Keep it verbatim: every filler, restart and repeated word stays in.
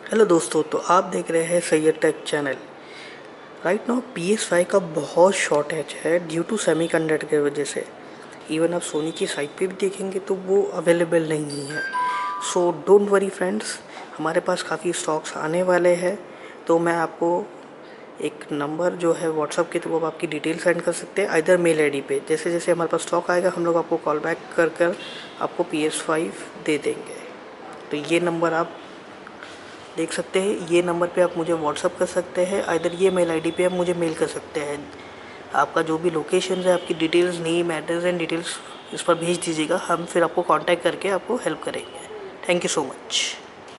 Hello दोस्तों, तो आप देख रहे हैं Syed tech channel. Right now P S five का बहुत शॉर्टेज है ड्यू टू सेमीकंडक्टर की वजह से। इवन आप सोनी की साइट पे भी देखेंगे तो वो अवेलेबल नहीं है। सो डोंट वरी फ्रेंड्स, हमारे पास काफ़ी स्टॉक्स आने वाले हैं। तो मैं आपको एक नंबर जो है व्हाट्सअप के थ्रू आप आपकी डिटेल सेंड कर सकते हैं, आइदर मेल आईडी पे। जैसे जैसे हमारे पास स्टॉक आएगा हम लोग आपको कॉल बैक कर कर आपको पी एस फाइव दे देंगे। तो ये नंबर आप देख सकते हैं, ये नंबर पे आप मुझे व्हाट्सअप कर सकते हैं, आइदर ये मेल आईडी पे आप मुझे मेल कर सकते हैं। आपका जो भी लोकेशन है, आपकी details, name, address and details इस पर भेज दीजिएगा। हम फिर आपको कांटेक्ट करके आपको हेल्प करेंगे। Thank you so much.